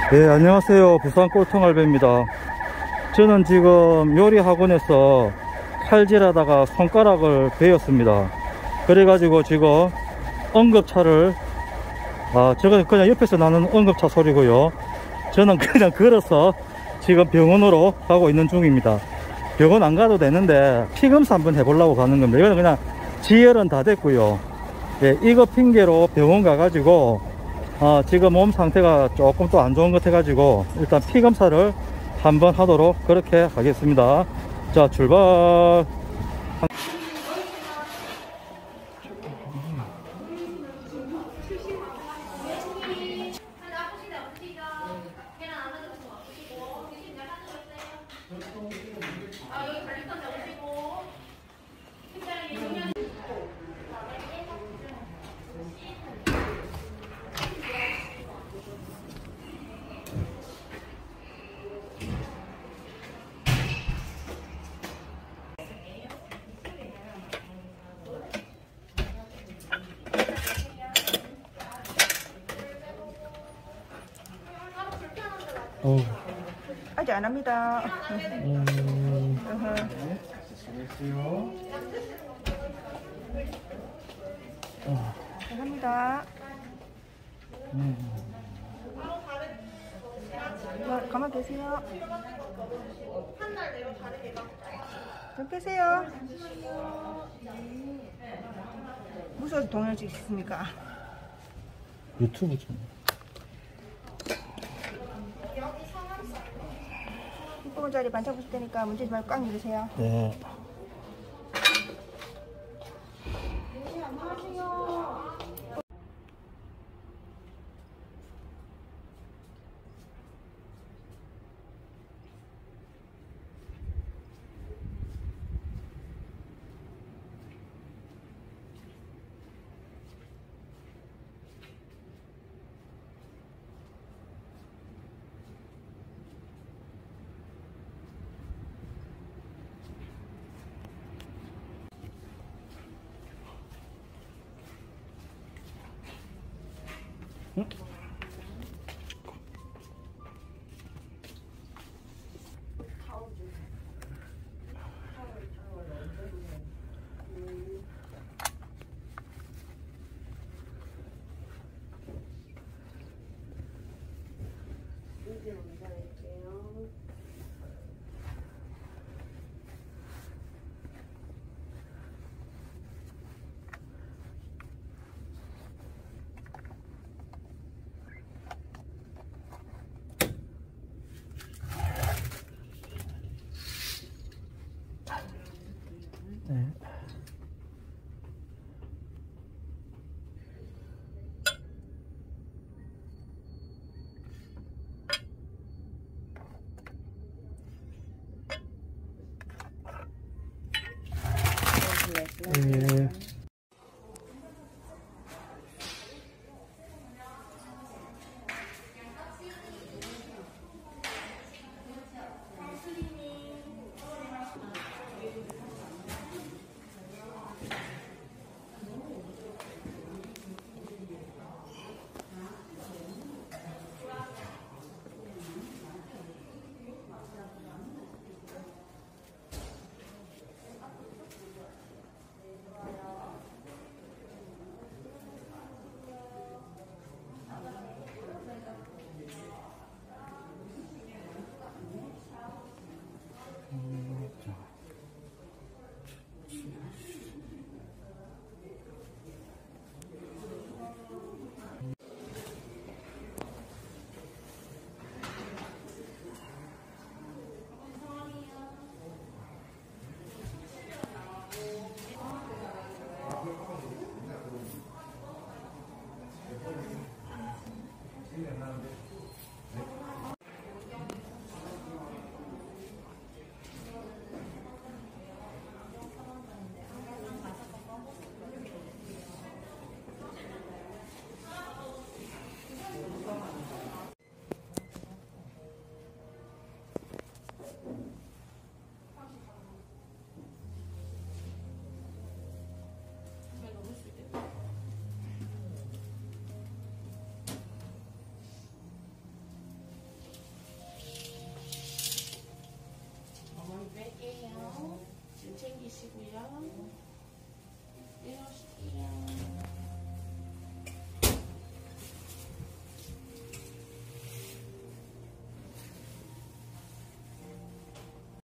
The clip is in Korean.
네, 안녕하세요. 부산 꼴통알배입니다. 저는 지금 요리학원에서 칼질하다가 손가락을 베었습니다. 그래가지고 지금 응급차를, 저건 그냥 옆에서 나는 응급차 소리고요. 저는 그냥 걸어서 지금 병원으로 가고 있는 중입니다. 병원 안 가도 되는데 피검사 한번 해보려고 가는 겁니다. 이거는 그냥 지혈은 다 됐고요. 예, 이거 핑계로 병원 가가지고 지금 몸 상태가 조금 또 안 좋은 것 같아가지고 일단 피검사를 한번 하도록 그렇게 하겠습니다. 자, 출발. 아직 안 합니다. 합니다. 가만 계세요. 좀 빼세요. 무서워서 동영상 찍습니까? 유튜브 좀. 이쁜 자리 반짝 보실 테니까 문제지 말고 꽉 누르세요. 네. 응?